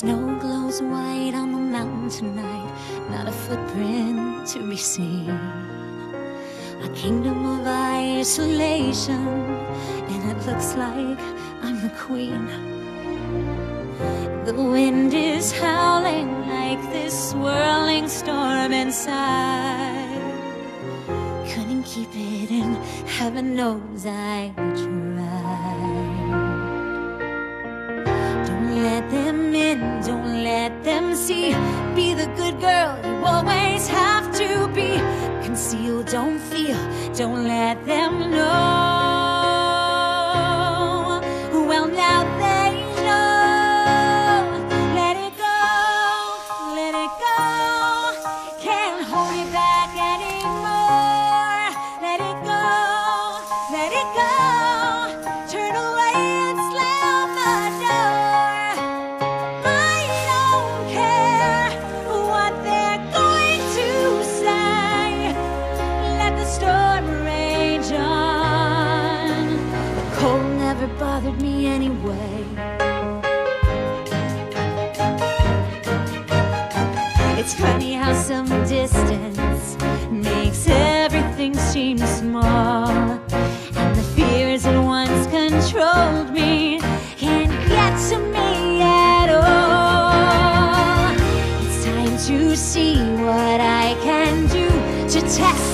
Snow glows white on the mountain tonight, not a footprint to be seen. A kingdom of isolation, and it looks like I'm the queen. The wind is howling like this swirling storm inside. Couldn't keep it in, heaven knows I tried. Don't let them in, don't let them see. Be the good girl you always have to be. Conceal, don't feel, don't let them know. Well, now they know. Let it go, can't hold it back anymore. Let it go, turn away and slam the door. I don't care what they're going to say. Let the storm rage on. The cold never bothered me anyway. It's funny how some distance makes everything seem small, and the fears that once controlled me can't get to me at all. It's time to see what I can do to test